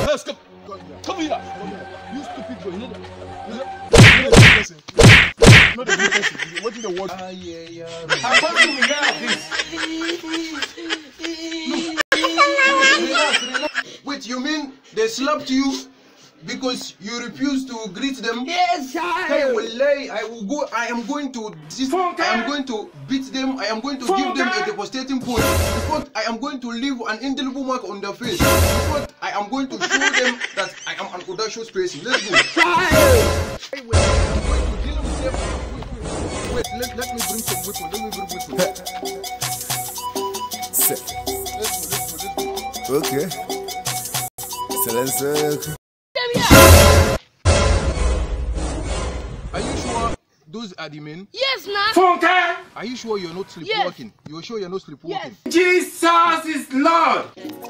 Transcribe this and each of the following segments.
Let's come. Come here. You stupid boy. Not the good person. What in the world? I'm telling you now, please. Wait, you mean they slapped you because you refuse to greet them? Yes, Hey, wallahi, I am going to beat them. I am going to give them a devastating point. In fact, I am going to leave an indelible mark on their face. In fact, I am going to show them that I am an audacious person. Let's go. Hey, wait, I'm going to deal with them. Wait, let me bring some weapon. Let's go. Okay. So let's Are you sure those are the men? Yes, nah. Funke. Are you sure you're not sleepwalking? Yes. You're sure you're not sleepwalking? Yes. Jesus is Lord.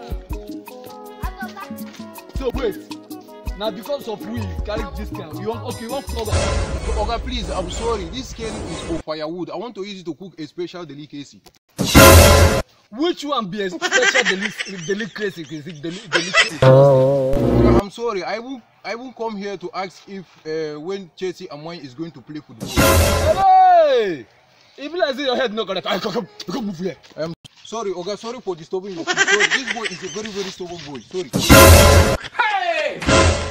So wait. Now because of we carry this can, you want cover. Oga, please, I'm sorry. This cane is for firewood. I want to use it to cook a special delicacy. Which one be a special delicacy? Oga, I'm sorry. I won't come here to ask if when Chelsea Amoy is going to play football. Hey! If you like your head not gonna come move here. Sorry, Oga, sorry for disturbing you. Sorry, this boy is a very, very stubborn boy. Sorry. Hey!